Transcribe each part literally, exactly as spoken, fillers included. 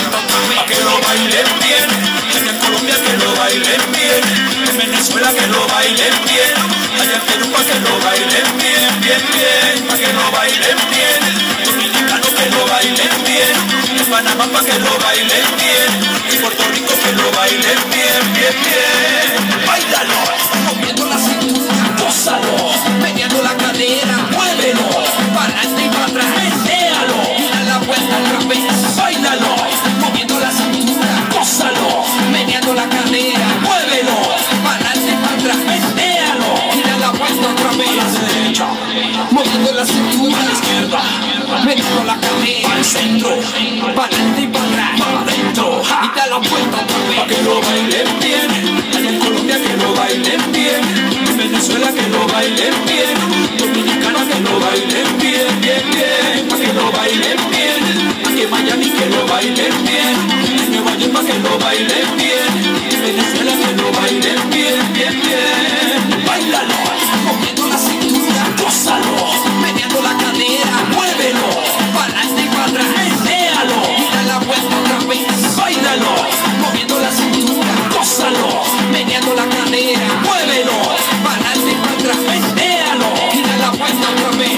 vuelta otra vez, pa' que lo bailen bien. Allá en Colombia que lo bailen bien, en Venezuela que lo bailen bien, allá en Perú pa' que lo bailen bien, bien, bien, pa' que lo bailen bien. Dominicano que lo bailen bien, en Panamá pa' que lo bailen bien, y Puerto Rico que lo bailen bien, bien, bien. Báilalo, moviendo la cintura, gózalo, meneando la cadera, muévelo, para adelante y para atrás, menéalo, da la vuelta otra vez, báilalo, moviendo la cintura, gózalo, meneando la cadera, muévelo, para adelante y para atrás, menéalo, da la vuelta otra vez, a la derecha, moviendo la cintura, a la izquierda, meneando la cadera, al centro, para adelante y para atrás, para adentro, y da la vuelta otra vez, pa' que lo bailen bien, allá en Colombia que lo bailen bien, en Venezuela que lo bailen bien, Dominicana que lo bailen bien, bien, bien, pa' que lo bailen bien, aquí en Miami que lo bailen bien, en Nueva York pa' que lo bailen bien, en Venezuela que lo bailen bien, bien, bien. Báilalo, moviendo la cintura, gózalo, meneando la cadera, muévelo, para adelante y para atrás, menéalo, y da la vuelta otra vez, báilalo, moviendo la cintura, gózalo, meneando la cadera, muévelo, para adelante y para atrás, menéalo, y da la vuelta otra vez.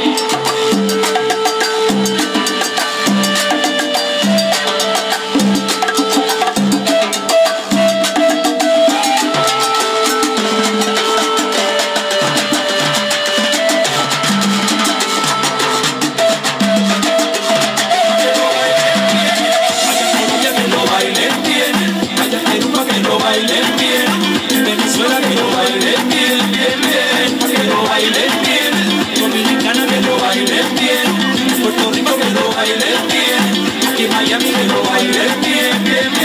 Bailen bien, en Venezuela que lo bailen bien, bien, bien, pa' que lo bailen bien, Dominicana que lo bailen bien, Puerto Rico que lo bailen bien, aquí en Miami que lo bailen bien, bien, bien.